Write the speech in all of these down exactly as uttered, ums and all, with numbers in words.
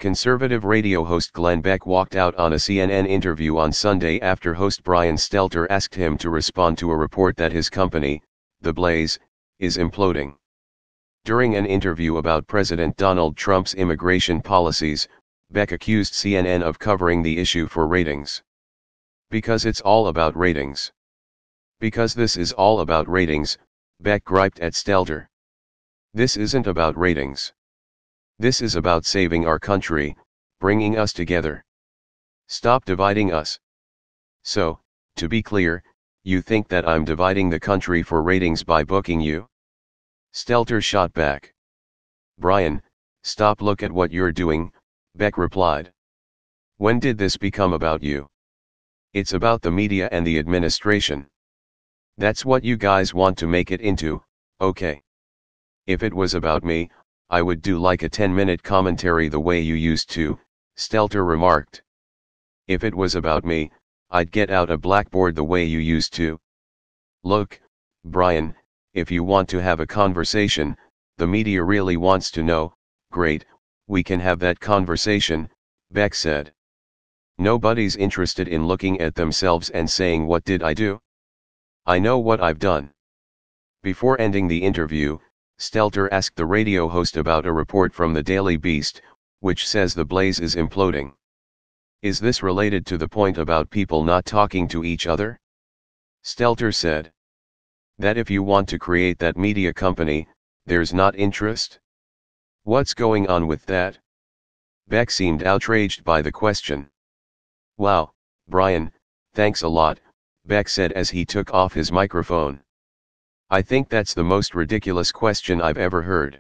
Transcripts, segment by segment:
Conservative radio host Glenn Beck walked out on a C N N interview on Sunday after host Brian Stelter asked him to respond to a report that his company, The Blaze, is imploding. During an interview about President Donald Trump's immigration policies, Beck accused C N N of covering the issue for ratings. Because it's all about ratings. Because this is all about ratings, Beck griped at Stelter. This isn't about ratings. This is about saving our country, bringing us together. Stop dividing us. So, to be clear, you think that I'm dividing the country for ratings by booking you? Stelter shot back. Brian, stop, look at what you're doing, Beck replied. When did this become about you? It's about the media and the administration. That's what you guys want to make it into, okay. If it was about me, I would do like a ten minute commentary the way you used to, Stelter remarked. If it was about me, I'd get out a blackboard the way you used to. Look, Brian, if you want to have a conversation, the media really wants to know, great, we can have that conversation, Beck said. Nobody's interested in looking at themselves and saying, what did I do? I know what I've done. Before ending the interview, Stelter asked the radio host about a report from the Daily Beast, which says The Blaze is imploding. Is this related to the point about people not talking to each other? Stelter said. That if you want to create that media company, there's not interest? What's going on with that? Beck seemed outraged by the question. Wow, Brian, thanks a lot, Beck said as he took off his microphone. I think that's the most ridiculous question I've ever heard.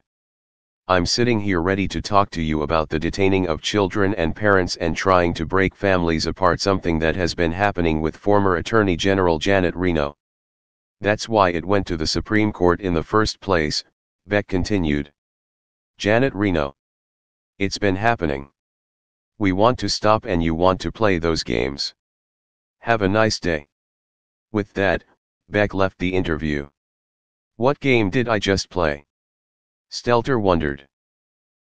I'm sitting here ready to talk to you about the detaining of children and parents and trying to break families apart, something that has been happening with former Attorney General Janet Reno. That's why it went to the Supreme Court in the first place, Beck continued. Janet Reno. It's been happening. We want to stop and you want to play those games. Have a nice day. With that, Beck left the interview. What game did I just play? Stelter wondered.